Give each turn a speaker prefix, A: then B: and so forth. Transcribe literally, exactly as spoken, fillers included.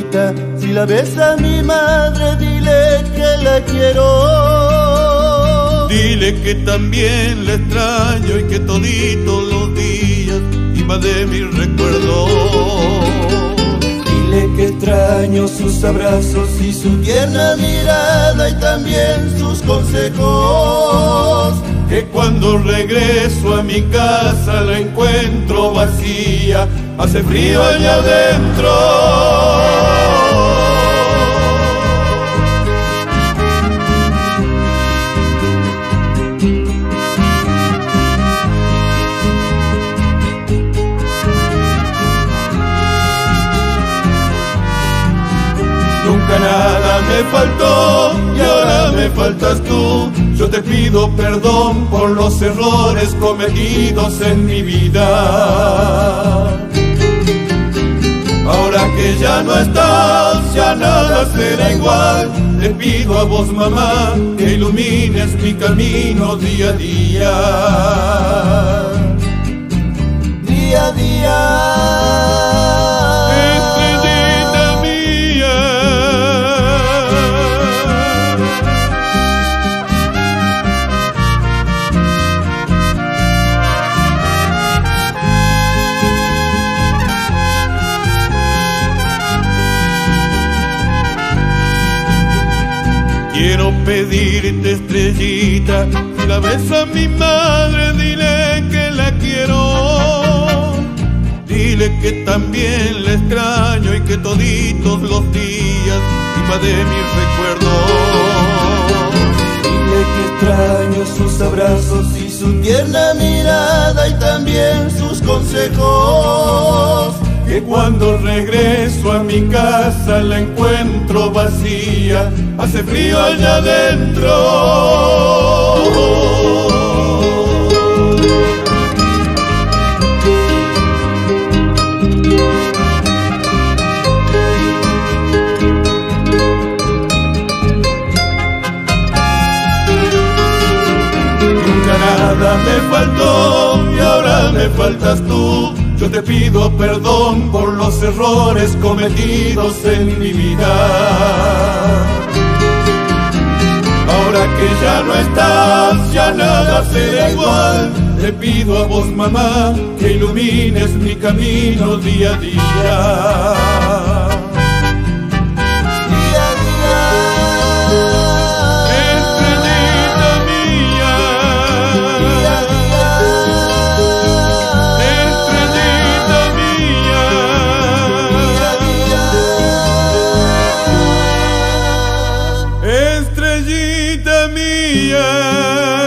A: estrellita, si la ves a mi madre, dile que la quiero.
B: Dile que también la extraño y que toditos los días iba de mis recuerdos.
A: Dile que extraño sus abrazos y su tierna mirada y también sus consejos.
B: Que cuando regreso a mi casa la encuentro vacía, hace frío allá adentro. Nunca nada me faltó y ahora me faltas tú. Yo te pido perdón por los errores cometidos en mi vida. Ahora que ya no estás, ya nada será igual. Te pido a vos, mamá, que ilumines mi camino día a día.
A: Día a día.
B: Quiero pedirte, estrellita, si la ves a mi madre, dile que la quiero. Dile que también la extraño y que toditos los días iba de mis recuerdos.
A: Dile que extraño sus abrazos y su tierna mirada y también sus consejos.
B: Que cuando regreso a mi casa la encuentro vacía, hace frío allá adentro. Nunca nada me faltó y ahora me faltas tú. Yo te pido perdón por los errores cometidos en mi vida. Ahora que ya no estás, ya nada será igual. Te pido a vos, mamá, que ilumines mi camino día a día. Estrellita mía.